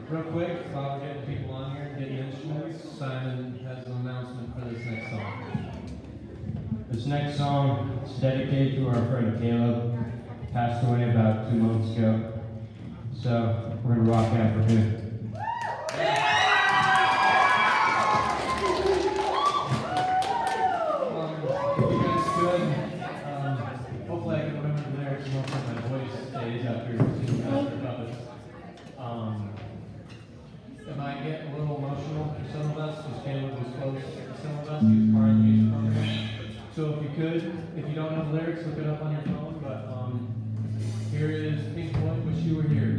Real quick, while we're getting people on here and getting instruments, Simon has an announcement for this next song. This next song is dedicated to our friend Caleb. Passed away about 2 months ago. So we're gonna rock out for him. If you guys could, hopefully I can remember the lyrics and hopefully my voice stays after seeing Master Puppets. It might get a little emotional for some of us, because Caleb was close to some of us. He was part of the music program. So if you could, if you don't know the lyrics, look it up on your phone. But here is Pink Floyd, Wish You Were Here.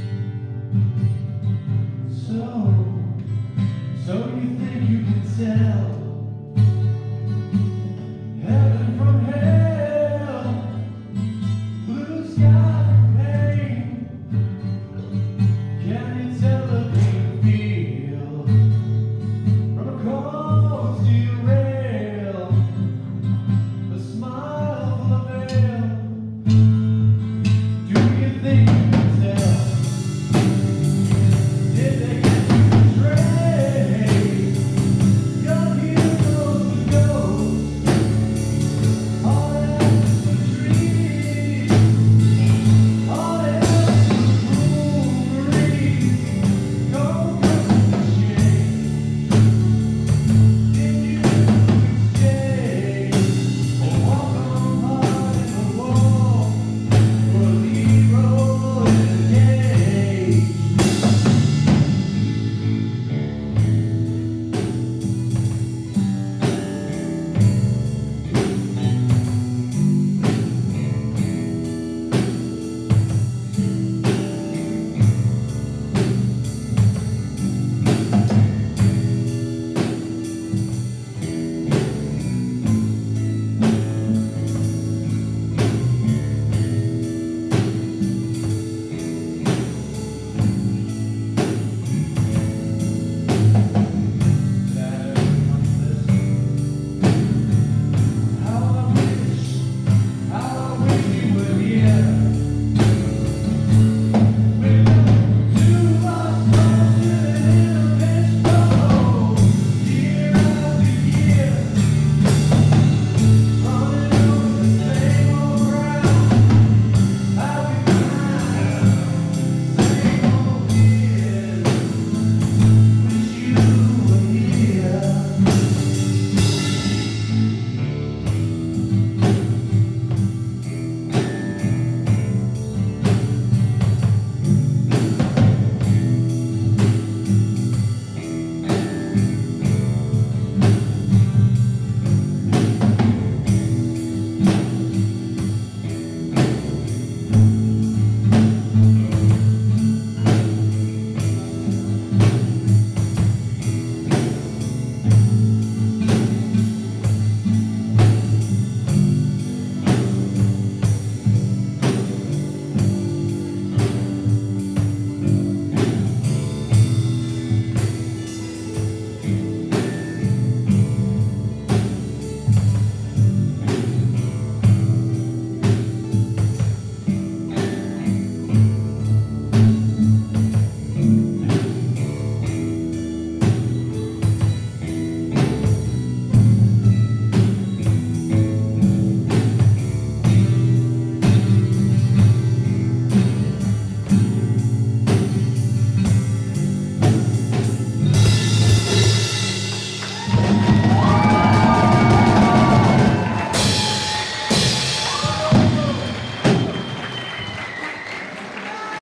So you think you can tell